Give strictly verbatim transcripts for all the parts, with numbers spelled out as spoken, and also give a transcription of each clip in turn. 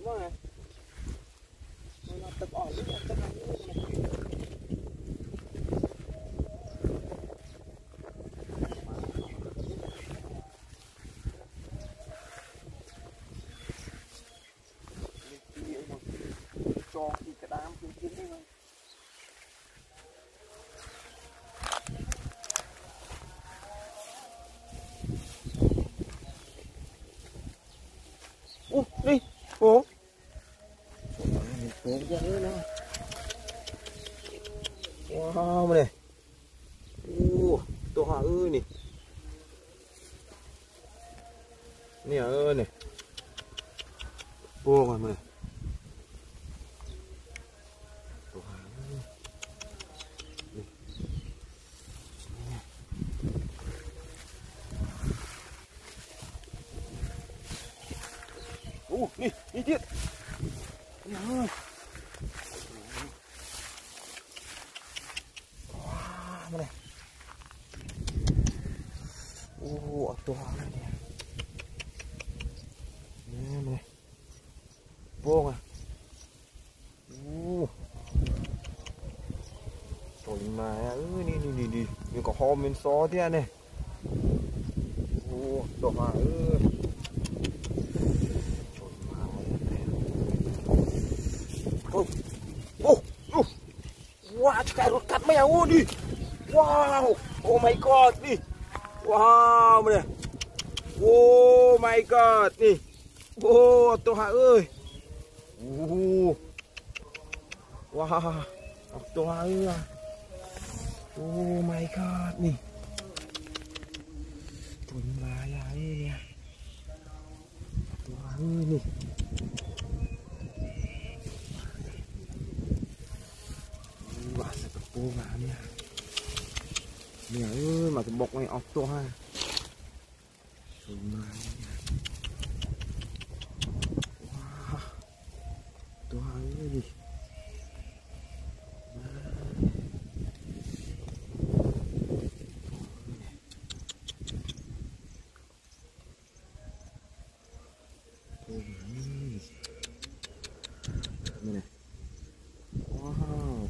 quá à. Nó tập ỏn nó tập ỏn. Cho thì cái đám trên trên đấy thôi. Ô, đi, ô. Ô, ra nữa nè. Wow, này. Ô, to ơi nè. Nè ơi nè. Ô mà này. Ô, đi, đi tiếp. Nè ơi. Wow, này. Ô, to này nè. Nè này. Vô à. Ô. Trời mà ơi, đi đi đi đi. Nhưng có hôm bên xó thế này. Ô, to mà ơi. Ô, ô, ô, wow, cái rốt cắt mèo đi, wow, oh my god đi, wow này, oh my god đi, oh tôi hạ ơi, oh, wow, tôi hạ ơi, oh my god đi, tôi mà là đi, tôi hạ ơi đi. Ô mà nè. Nè ơi mà cái bọc này ọc to ha. Trời mà nè. Wow. To ơi đi. Nè. Wow.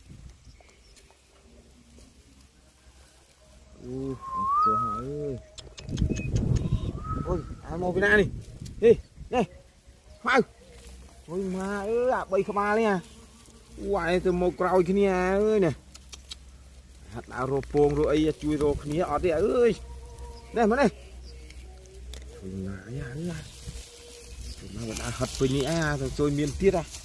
Ui, trời ơi. Ôi, à mô Việt đi. Đi, đây. Mau. Ôi mà ơi, à bay không à nha. Uầy, từ một còi kia nè ơi nè. Hạt đào rô pong rồi ấy chui rô kia ọt đi ơi. Đây mà đây. Trời mà nha nha. Trời mà vẫn hạt với nhẹ rồi tôi miên tiết à.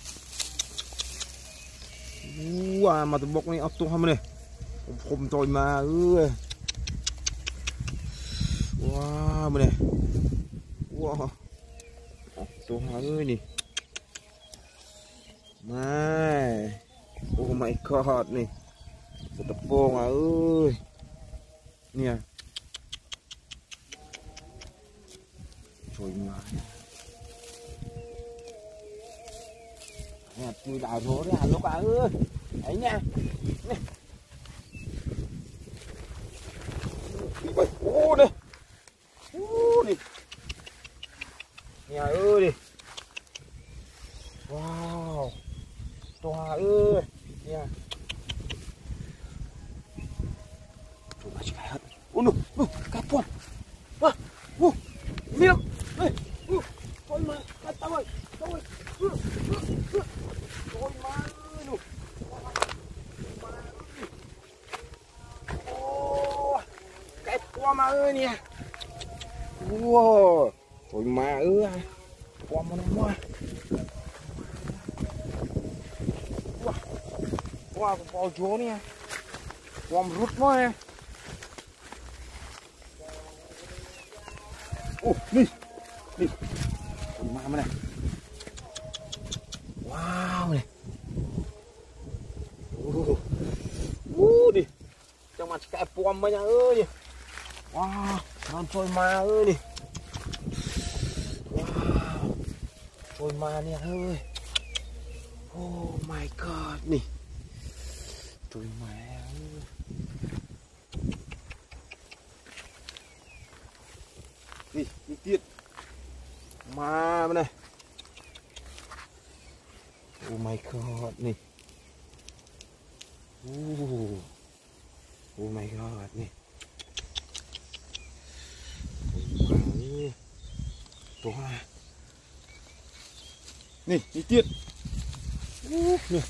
Ui, mà từ bọc này ọt to hả này. Không tôi mà ơi. Wow, này. Wow. Tôi ơi nè. Này. Oh my god nè. Sự tập vô mà ơi. Nè. Trời mà. Nè, tôi đào rố ra lúc bà ơi. Đấy nha. Nè. Ô đây. Ô đi. Nhà ơi đi. Wow. Tòa ơi. Nhà. Trời mà chỉ cái hết. Ô nụ, nụ, cá con. À, ô. Miệng. Đây. Ô. Thôi mà, cá tao ơi. Tao ơi. Thôi mà ơi nụ. Ô. Cái con mà ơi nè. Wow, ôi mà ơi, qua mà nó mua, wow, wow, bao chúa nè, qua mà rút mua nè, ô, đi, đi, ôi mà mà này, wow này, ô, ô đi, trong mặt cái bom mà nhà ơi, wow. Nó trôi ma ơi đi. Wow. Trôi ma nè ơi. Oh my god nè. Trôi ma ơi. Đi, đi tiết. Ma bên này. Oh my god nih. Uh. Oh my god nih. Nih. Tuh. Nih, đi tiết. Uh, nih.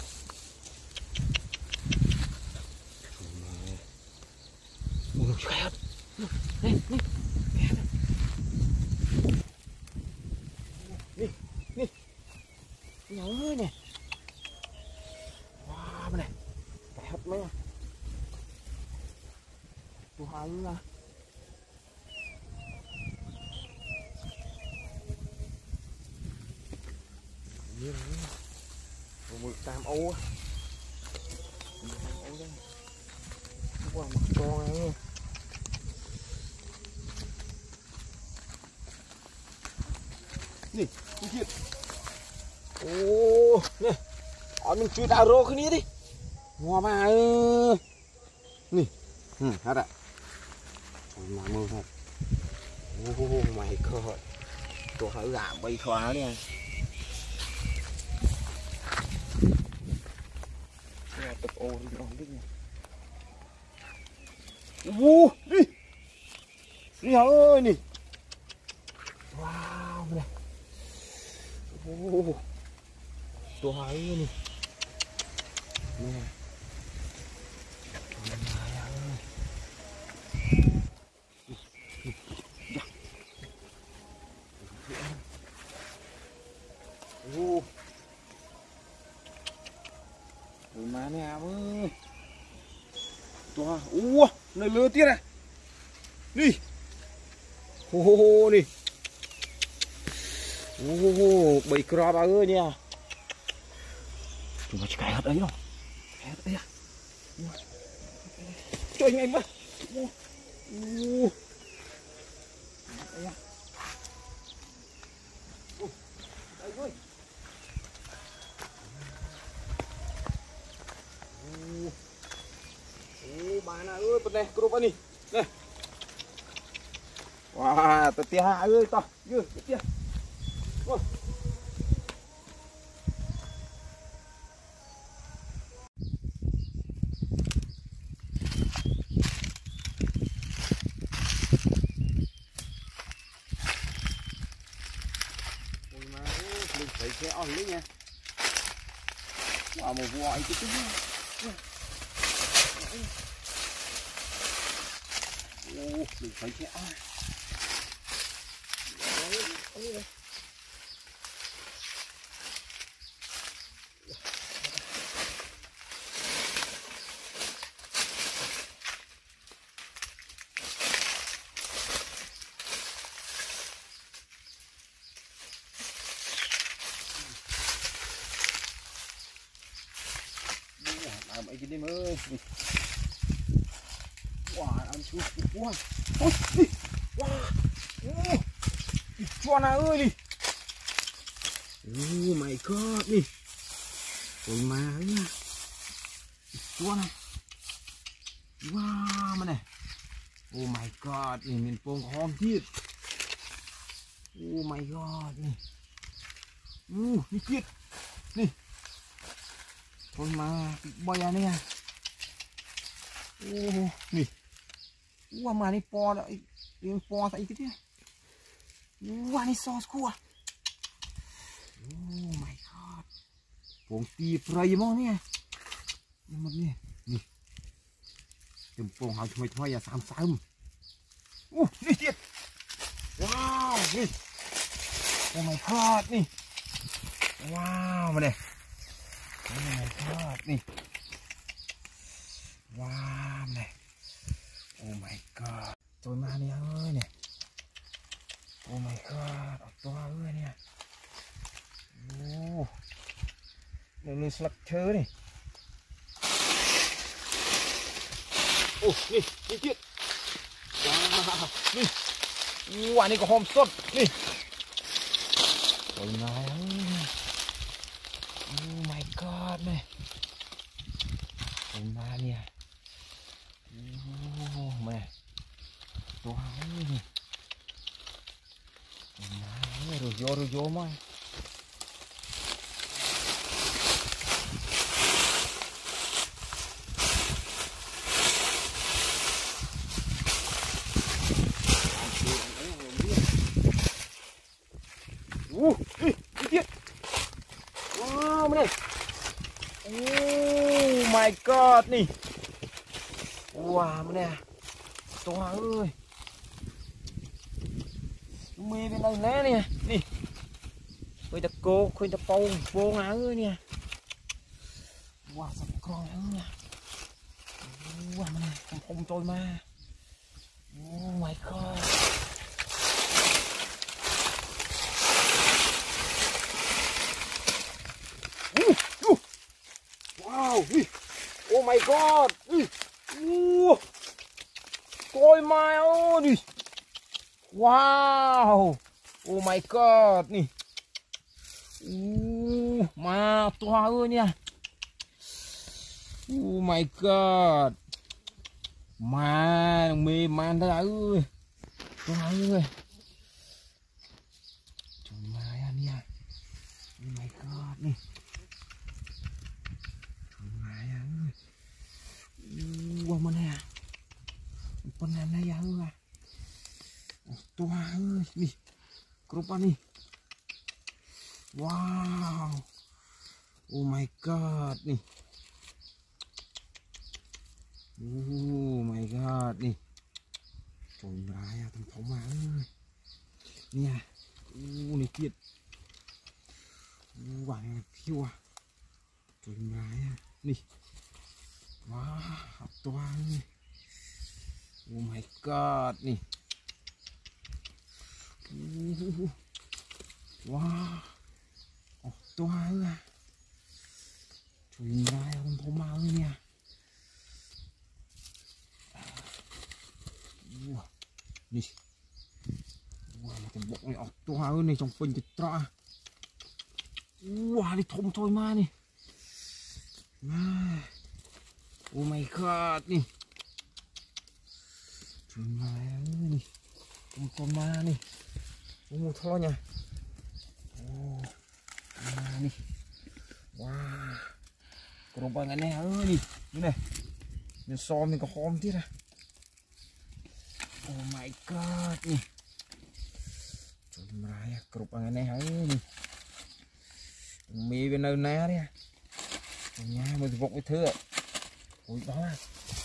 Ui, khét. Nih, nih. Nih, nih. Nhỏ ơi nè. Wow, này. Khét mấy à. Tuh hai là. Như này. Một tam ô á. Tam ô đây. Wow, một con này. Nè, đi kia. Ô, nè. Ở mình chui đào rô cái ní đi. Ngoà mà ơi. Nè. Ừ, hết ạ. Mà mưa thật. Oh my god. Tôi hãy gạm bay khóa đi à. Tập ô đi con biết nha. Ô, đi. Đi ơi nè. Wow nè. Ô. Tôi hãy nè. Nè. Ô. Ôi má nè ơi. Tua, ua, nơi lừa tiết này. Đi. Hô hô hô đi. Ô, bầy crab ơi nha. Chúng nó chỉ cái hạt ấy đâu. Cái hạt ấy à. Cho anh em mà. Ô. Ô. Đây à. Ô. Đây ơi. Ô, mana ơi, bên này, group anh đi. Này. Wow, tao tia ơi, to, dư, tia. Wow. Ôi má ơi, mình phải xe on đấy nha. Wow, một vụ gọi cái chứ. Ô, mình phải xe on. Làm mấy cái đêm ơi. Wow, ăn chú quá. Ôi, đi. Wow. Ô. Cho nào ơi đi. Oh my god đi. Ôi má ơi nha. Cho này. Wow mà này. Oh my god, này mình phong hòm thiệt. Oh my god này. Uh, đi thiệt. Đi. Ôi mà bị bay à nè. Oh, nè. Wow mà này po đó, đi po tại cái thế. Wow này sauce cua. Oh my god. Phong ti prey mà nè. Nhưng mà nè, nè. Chùm phong hào chui chui à sam sam. Uh, đi thiệt. Wow, nè. Oh my god nè. Wow mà nè. Oh my god nè. Wow nè. Oh my god. Tôi mà nè ơi nè. Oh my god. To ơi nè. Oh. Nó slug thơ nè. Oh, nè, đi chết. Wow, nè. Wow, này có hòm sốt nè. Ôi mà ơi. Oh my god này. Ôi mà nè. Oh mẹ. Tôi ơi nè. Ôi mà ơi, rồi vô rồi vô mà. my god nih. Wah nè. To ơi. Mê bên đây nè nè. Nè. Khơi ta cô, khơi ta bông, vô ngã ơi nè. Wow, sắp con nè. Wow, nè, không không trôi ma. Oh my god. Wow, oh my god. Coi mai ơi đi. Wow, oh my god nè. Uh, ma to ơi nha. Oh my god. Ma mê man ra ơi. To ơi. Trời mai anh nha. Oh my god nè. Trời mai ơi. Uh, mà nè. Con này này ơi. To ơi nè. Kerupa nih. Wow. Oh my god nih. Oh my god nih. Trời ơi, thằng phóng má ơi. Nè. Uh, này kiệt. Uh, quả này khiêu à. Trời ơi. Nè. Wow, to ơi. Oh my god nih. Uh, wow. Oh, to ơi à. Trời ơi, con thô mau ơi nè. Wow. Nè. Wow, một con bọc này oh, to ơi này trong pin thịt trọ. Wow, đi thôm thôi ma nè. Ma. Oh my god nè. Trời ơi nè. Con con ma nè. Một thôi nha. Oh, ma nè. Wow. Còn bằng này ơi đi. Như này. Mình xòm mình có khom tiết à. Oh my god nè. Trời ơi, còn bằng này ơi nè. Mì bên nơi ná đi. Nha, mình vội cái thứ ạ. Ui đó à.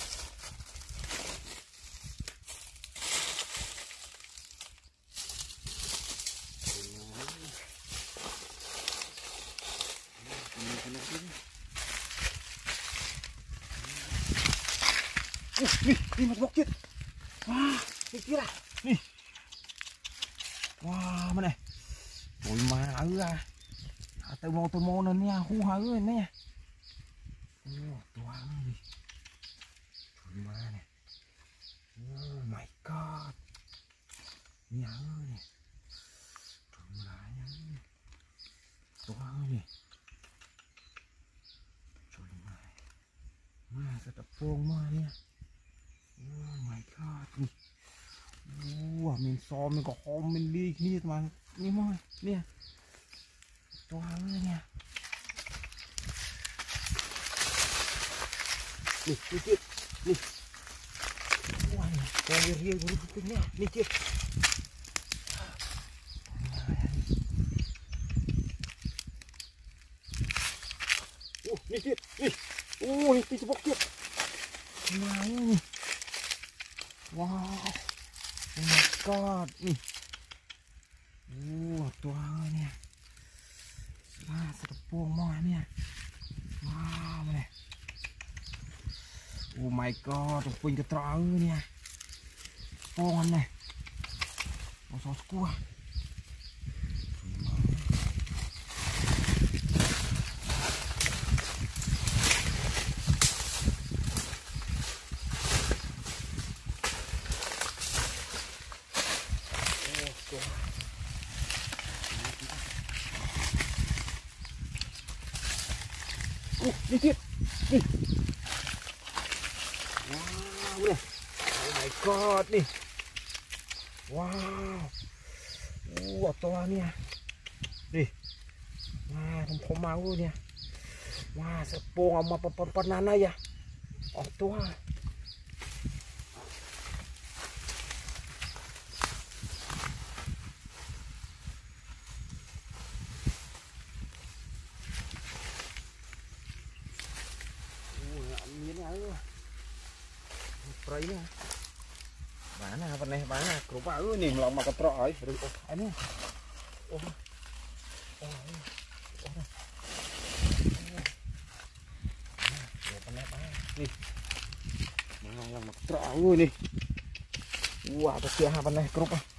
Nih, nih mas bokit. Wah, ini kira. Nih. Wah, mana? Ôi ma ư à. Tôi mò tôi mò nè nha, hu hả ơi nè. Ô, toa ơi. Trời ma nè. Oh my god. Nhà ơi nè. Trời ma nha. Toa ơi nè. Trời ma. Ma sẽ tập phong ma nha. Oh my god. Wow, mình so mình có hôm mình đi kia mà đi thôi nè. To ơi nha. Nè, đi kia. Nè. Wow, con riêng riêng của tôi nè, đi kia. Ô, đi kia, đi. Ô, đi kia bọc kia. Wow. Wow. Oh my god. Nih. Uh, tua nih. Wah, setepung mau nih. Wow, này. Oh my god, tepung ketrau nih. Pongan nih. Oh, sos kuah. Uh, đi kia. Đi. Wow, nè. Oh my god nè. Wow. Uh, to nè. Đi. Wow, thằng phô mau nè. Wow, sepong sama pepanana ya. Oh, to. Rồi nè. Bán à, phần này bán à, cố vào ư nhìn lòng mà cái trọ ấy, rồi ô, anh nè. Ô. Ô. Ô. Rồi phần này bán. Nè. Lòng mà trọ ư nè. Wah, pasti ha phần này, cố vào.